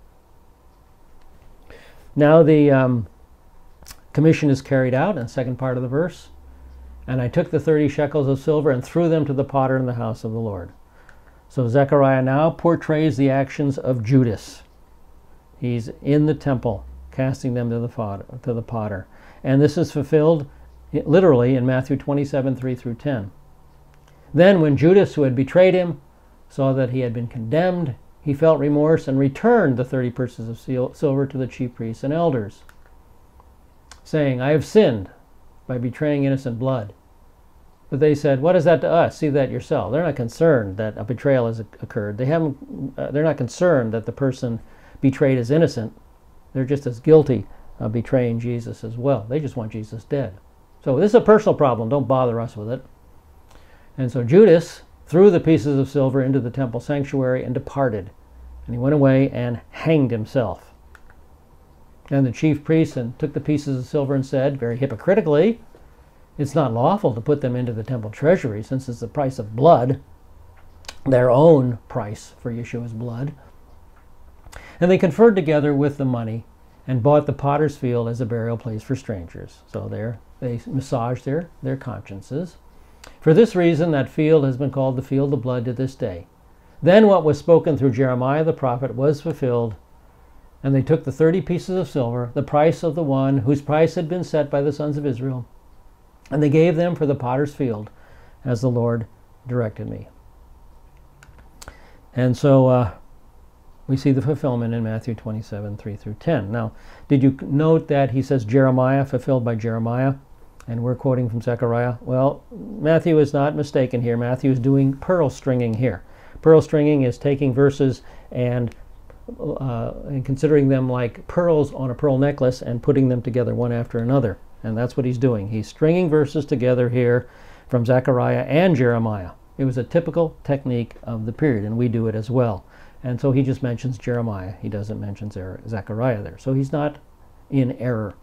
Now the commission is carried out in the second part of the verse. And I took the 30 shekels of silver and threw them to the potter in the house of the Lord. So Zechariah now portrays the actions of Judas. He's in the temple, casting them to the potter. And this is fulfilled literally in Matthew 27:3 through 10. Then when Judas, who had betrayed him, saw that he had been condemned, he felt remorse and returned the 30 pieces of silver to the chief priests and elders, saying, "I have sinned by betraying innocent blood." But they said, "What is that to us? See that yourself." They're not concerned that a betrayal has occurred. They're not concerned that the person betrayed is innocent. They're just as guilty of betraying Jesus as well. They just want Jesus dead. So this is a personal problem. Don't bother us with it. And so Judas threw the pieces of silver into the temple sanctuary and departed. And he went away and hanged himself. And the chief priests took the pieces of silver and said, very hypocritically, "It's not lawful to put them into the temple treasury, since it's the price of blood," their own price for Yeshua's blood. And they conferred together with the money and bought the potter's field as a burial place for strangers. So they massaged their consciences. For this reason, that field has been called the field of blood to this day. Then what was spoken through Jeremiah the prophet was fulfilled, and they took the 30 pieces of silver, the price of the one whose price had been set by the sons of Israel, and they gave them for the potter's field, as the Lord directed me. And so we see the fulfillment in Matthew 27:3 through 10. Now, did you note that he says Jeremiah, fulfilled by Jeremiah, and we're quoting from Zechariah? Well, Matthew is not mistaken here. Matthew is doing pearl stringing here. Pearl stringing is taking verses and considering them like pearls on a pearl necklace and putting them together one after another. And that's what he's doing. He's stringing verses together here from Zechariah and Jeremiah. It was a typical technique of the period, and we do it as well. And so he just mentions Jeremiah. He doesn't mention Zechariah there. So he's not in error.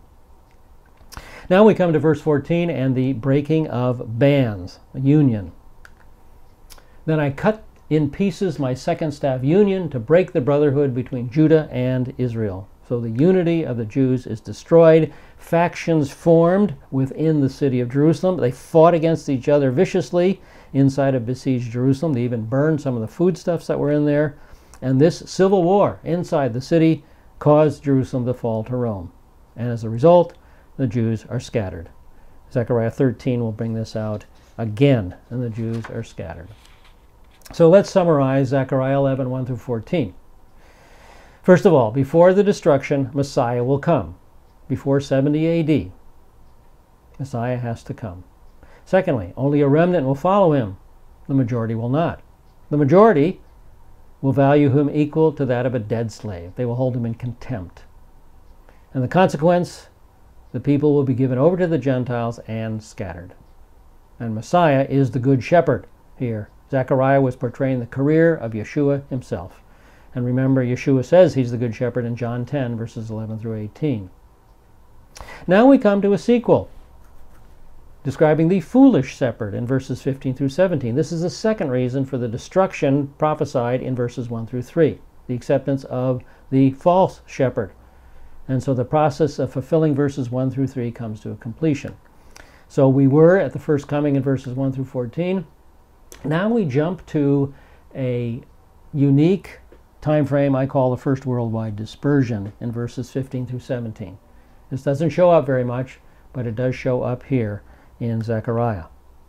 Now we come to verse 14 and the breaking of bands, a union. Then I cut in pieces my second staff union to break the brotherhood between Judah and Israel. So the unity of the Jews is destroyed. Factions formed within the city of Jerusalem. They fought against each other viciously inside of besieged Jerusalem. They even burned some of the foodstuffs that were in there. And this civil war inside the city caused Jerusalem to fall to Rome. And as a result, the Jews are scattered. Zechariah 13 will bring this out again, and the Jews are scattered. So let's summarize Zechariah 11, 1 through 14. First of all, before the destruction, Messiah will come. Before 70 AD, Messiah has to come. Secondly, only a remnant will follow him. The majority will not. The majority will value him equal to that of a dead slave. They will hold him in contempt. And the consequence, the people will be given over to the Gentiles and scattered. And Messiah is the good shepherd here. Zechariah was portraying the career of Yeshua himself. And remember, Yeshua says he's the good shepherd in John 10, verses 11 through 18. Now we come to a sequel, describing the foolish shepherd in verses 15 through 17. This is the second reason for the destruction prophesied in verses 1 through 3, the acceptance of the false shepherd. And so the process of fulfilling verses 1 through 3 comes to a completion. So we were at the first coming in verses 1 through 14. Now we jump to a unique time frame I call the first worldwide dispersion in verses 15 through 17. This doesn't show up very much, but it does show up here in Zechariah.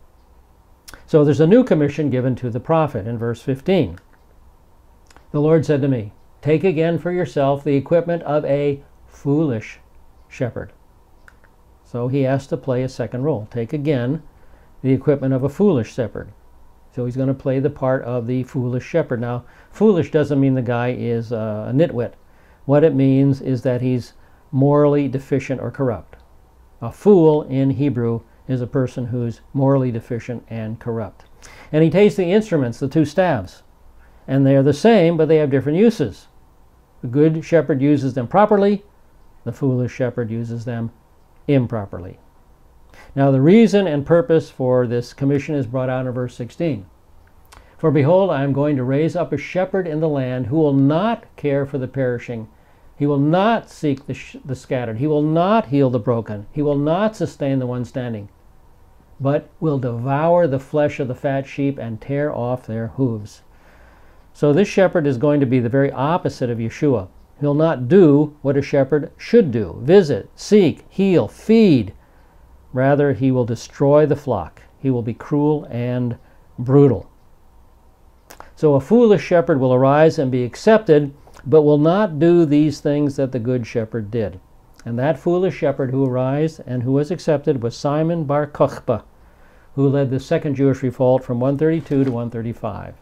So there's a new commission given to the prophet in verse 15. The Lord said to me, take again for yourself the equipment of a foolish shepherd. So he has to play a second role. Take again the equipment of a foolish shepherd. So he's going to play the part of the foolish shepherd. Now, foolish doesn't mean the guy is a nitwit. What it means is that he's morally deficient or corrupt. A fool in Hebrew is a person who's morally deficient and corrupt. And he takes the instruments, the two staves, and they're the same, but they have different uses. The good shepherd uses them properly. The foolish shepherd uses them improperly. Now the reason and purpose for this commission is brought out in verse 16. For behold, I am going to raise up a shepherd in the land who will not care for the perishing. He will not seek the scattered. He will not heal the broken. He will not sustain the one standing, but will devour the flesh of the fat sheep and tear off their hooves. So this shepherd is going to be the very opposite of Yeshua. He'll not do what a shepherd should do: visit, seek, heal, feed. Rather, he will destroy the flock. He will be cruel and brutal. So a foolish shepherd will arise and be accepted, but will not do these things that the good shepherd did. And that foolish shepherd who arose and who was accepted was Simon bar Kokhba, who led the second Jewish revolt from 132 to 135.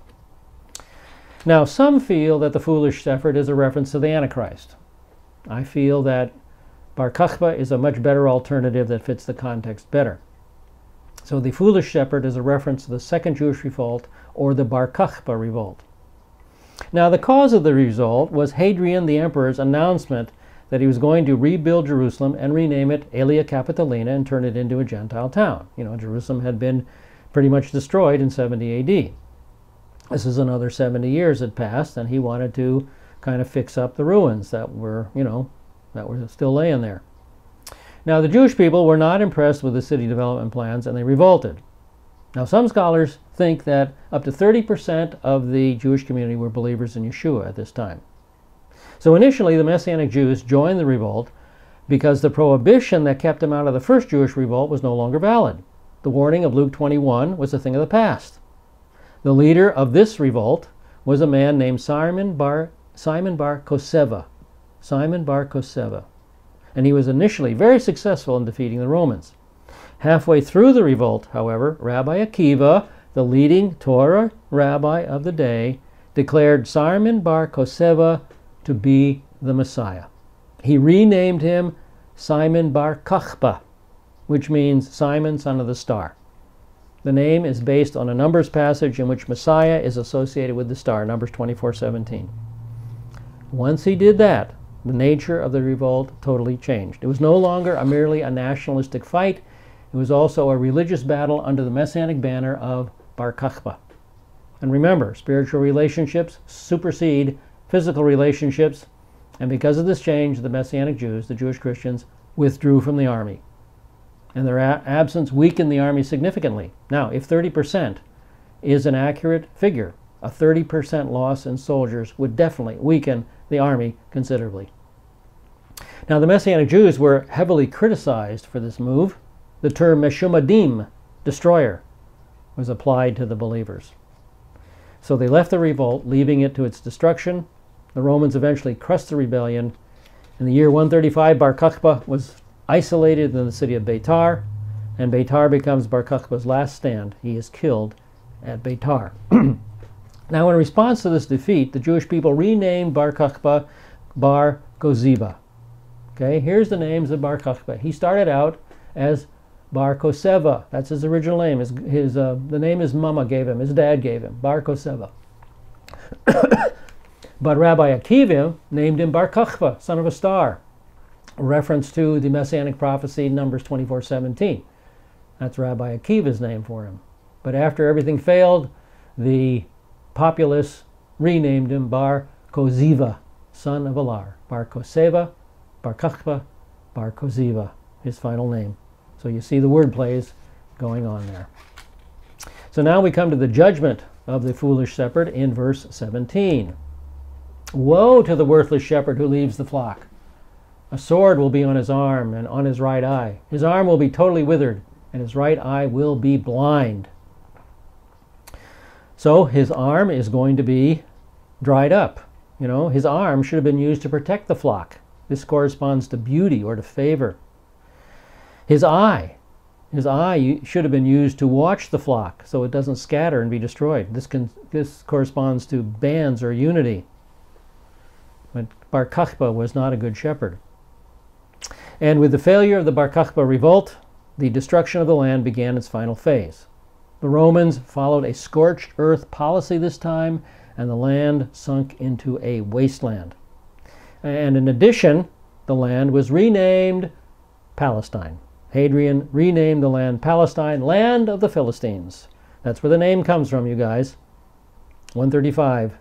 Now, some feel that the foolish shepherd is a reference to the Antichrist. I feel that Bar Kokhba is a much better alternative that fits the context better. So the foolish shepherd is a reference to the second Jewish revolt, or the Bar Kokhba revolt. Now, the cause of the revolt was Hadrian the emperor's announcement that he was going to rebuild Jerusalem and rename it Aelia Capitolina and turn it into a Gentile town. You know, Jerusalem had been pretty much destroyed in 70 AD. This is another 70 years had passed, and he wanted to kind of fix up the ruins that were, that were still laying there. Now, the Jewish people were not impressed with the city development plans, and they revolted. Now, some scholars think that up to 30% of the Jewish community were believers in Yeshua at this time. So initially, the Messianic Jews joined the revolt because the prohibition that kept them out of the first Jewish revolt was no longer valid. The warning of Luke 21 was a thing of the past. The leader of this revolt was a man named Simon bar Koseva. Simon bar Koseva. And he was initially very successful in defeating the Romans. Halfway through the revolt, however, Rabbi Akiva, the leading Torah rabbi of the day, declared Simon bar Koseva to be the Messiah. He renamed him Simon bar Kokhba, which means Simon, son of the star. The name is based on a Numbers passage in which Messiah is associated with the star, Numbers 24:17. Once he did that, the nature of the revolt totally changed. It was no longer merely a nationalistic fight. It was also a religious battle under the messianic banner of Bar Kokhba. And remember, spiritual relationships supersede physical relationships, and because of this change, the Messianic Jews, the Jewish Christians, withdrew from the army. And their absence weakened the army significantly. Now, if 30% is an accurate figure, a 30% loss in soldiers would definitely weaken the army considerably. Now, the Messianic Jews were heavily criticized for this move. The term Meshumadim, destroyer, was applied to the believers. So they left the revolt, leaving it to its destruction. The Romans eventually crushed the rebellion. In the year 135, Bar Kokhba was isolated in the city of Beitar, and Beitar becomes Bar Kokhba's last stand. He is killed at Beitar. Now, in response to this defeat, the Jewish people renamed Bar Kokhba Bar Koziba. Okay, here's the names of Bar Kokhba. He started out as Bar Koseva. That's his original name. The name his mama gave him, his dad gave him, Bar Koseva. But Rabbi Akiva named him Bar Kokhba, son of a star, a reference to the Messianic prophecy, Numbers 24:17. That's Rabbi Akiva's name for him. But after everything failed, the populace renamed him Bar Koziva, son of Alar. Bar Koseva, Bar Kokhba, Bar Koziva, his final name. So you see the word plays going on there. So now we come to the judgment of the foolish shepherd in verse 17. Woe to the worthless shepherd who leaves the flock. A sword will be on his arm and on his right eye. His arm will be totally withered, and his right eye will be blind. So his arm is going to be dried up. You know, his arm should have been used to protect the flock. This corresponds to beauty or to favor. His eye should have been used to watch the flock so it doesn't scatter and be destroyed. This corresponds to bands or unity. But Bar Kokhba was not a good shepherd. And with the failure of the Bar Kokhba revolt, the destruction of the land began its final phase. The Romans followed a scorched earth policy this time, and the land sunk into a wasteland. And in addition, the land was renamed Palestine. Hadrian renamed the land Palestine, land of the Philistines. That's where the name comes from, you guys. 135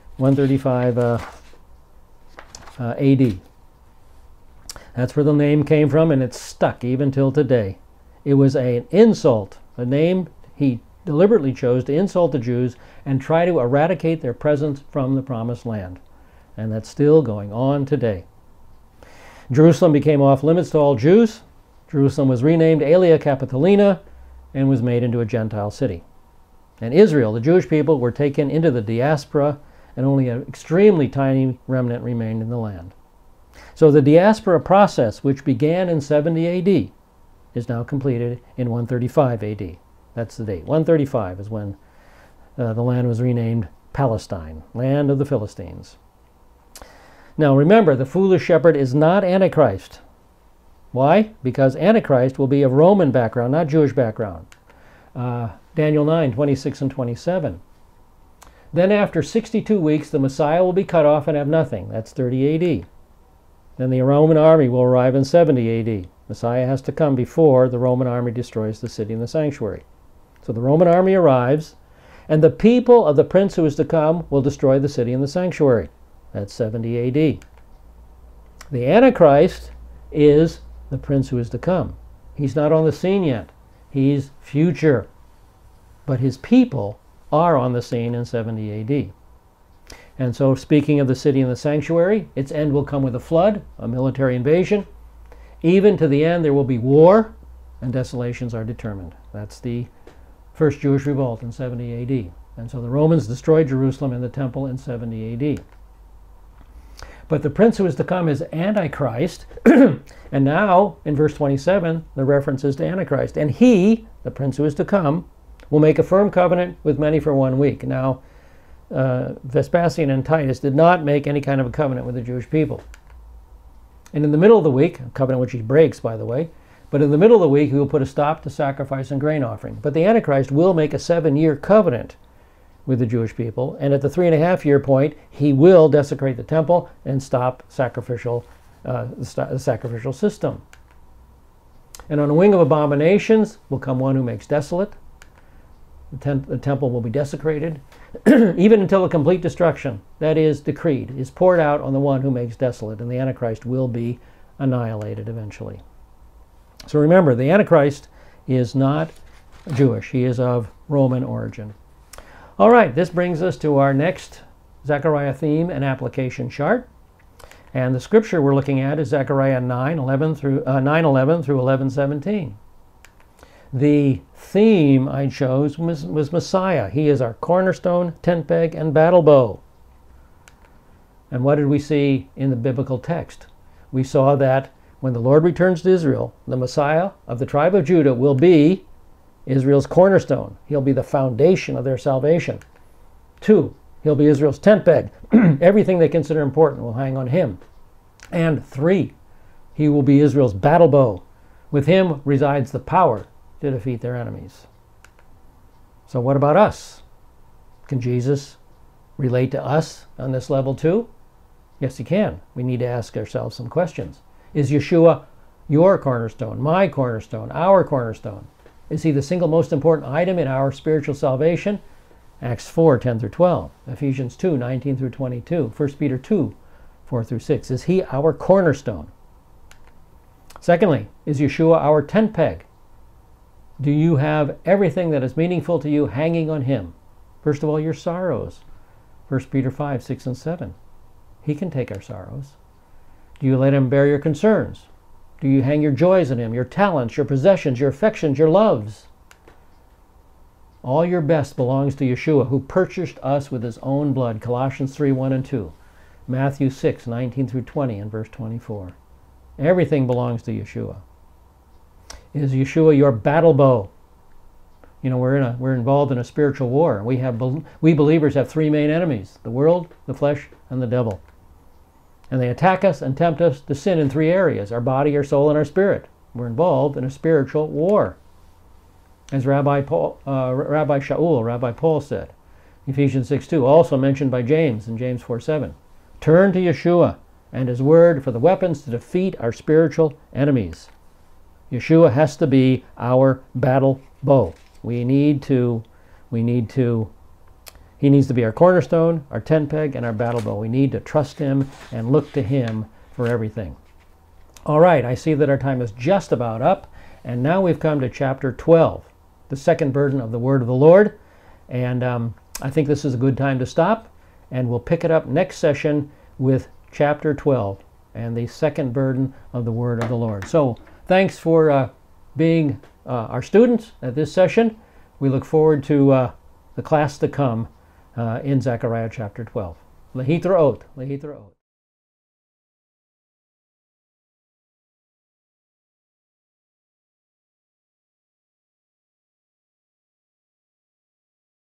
AD. That's where the name came from, and it's stuck even till today. It was an insult, a name he deliberately chose to insult the Jews and try to eradicate their presence from the promised land. And that's still going on today. Jerusalem became off limits to all Jews. Jerusalem was renamed Aelia Capitolina and was made into a Gentile city. And Israel, the Jewish people, were taken into the diaspora, and only an extremely tiny remnant remained in the land. So the diaspora process, which began in 70 AD, is now completed in 135 AD. That's the date. 135 is when the land was renamed Palestine, land of the Philistines. Now remember, the foolish shepherd is not Antichrist. Why? Because Antichrist will be of Roman background, not Jewish background. Daniel 9, 26 and 27. Then after 62 weeks, the Messiah will be cut off and have nothing. That's 30 AD. Then the Roman army will arrive in 70 AD. Messiah has to come before the Roman army destroys the city and the sanctuary. So the Roman army arrives, and the people of the prince who is to come will destroy the city and the sanctuary. That's 70 AD. The Antichrist is the prince who is to come. He's not on the scene yet. He's future. But his people are on the scene in 70 AD. And so, speaking of the city and the sanctuary, its end will come with a flood, a military invasion. Even to the end, there will be war, and desolations are determined. That's the first Jewish revolt in 70 AD. And so the Romans destroyed Jerusalem and the temple in 70 AD. But the prince who is to come is Antichrist. And now, in verse 27, the reference is to Antichrist. And he, the prince who is to come, will make a firm covenant with many for 1 week. Now, Vespasian and Titus did not make any kind of a covenant with the Jewish people. And in the middle of the week, a covenant which he breaks, by the way, but in the middle of the week, he will put a stop to sacrifice and grain offering. But the Antichrist will make a 7-year covenant with the Jewish people, and at the 3.5-year point, he will desecrate the temple and stop the sacrificial system. And on a wing of abominations will come one who makes desolate. The temple will be desecrated, even until a complete destruction, that is decreed, is poured out on the one who makes desolate, and the Antichrist will be annihilated eventually. So remember, the Antichrist is not Jewish. He is of Roman origin. All right, this brings us to our next Zechariah theme and application chart. And the scripture we're looking at is Zechariah 9:11 through 11:17. The theme I chose was Messiah. He is our cornerstone, tent peg, and battle bow. And what did we see in the biblical text? We saw that when the Lord returns to Israel, the Messiah of the tribe of Judah will be Israel's cornerstone. He'll be the foundation of their salvation. 2, he'll be Israel's tent peg. Everything they consider important will hang on him. And 3, he will be Israel's battle bow. With him resides the power to defeat their enemies. So what about us? Can Jesus relate to us on this level too? Yes, he can. We need to ask ourselves some questions. Is Yeshua your cornerstone, my cornerstone, our cornerstone? Is he the single most important item in our spiritual salvation? Acts 4:10 through 12, Ephesians 2:19 through 22, 1 Peter 2:4 through 6. Is he our cornerstone? Secondly, is Yeshua our tent peg? Do you have everything that is meaningful to you hanging on him? First of all, your sorrows, 1 Peter 5:6 and 7. He can take our sorrows. Do you let him bear your concerns? Do you hang your joys on him, your talents, your possessions, your affections, your loves? All your best belongs to Yeshua, who purchased us with his own blood. Colossians 3, 1 and 2. Matthew 6, 19 through 20 and verse 24. Everything belongs to Yeshua. Is Yeshua your battle bow? You know, we're involved in a spiritual war. We believers have three main enemies: the world, the flesh, and the devil. And they attack us and tempt us to sin in three areas: our body, our soul, and our spirit. We're involved in a spiritual war. As Rabbi Paul said, Ephesians 6:2, also mentioned by James in James 4:7. Turn to Yeshua and his word for the weapons to defeat our spiritual enemies. Yeshua has to be our battle bow. He needs to be our cornerstone, our tent peg, and our battle bow. We need to trust him and look to him for everything. All right, I see that our time is just about up, and now we've come to chapter 12, the second burden of the word of the Lord. And I think this is a good time to stop, and we'll pick it up next session with chapter 12 and the second burden of the word of the Lord. So thanks for being our students at this session. We look forward to the class to come in Zechariah chapter 12. Lehitraot.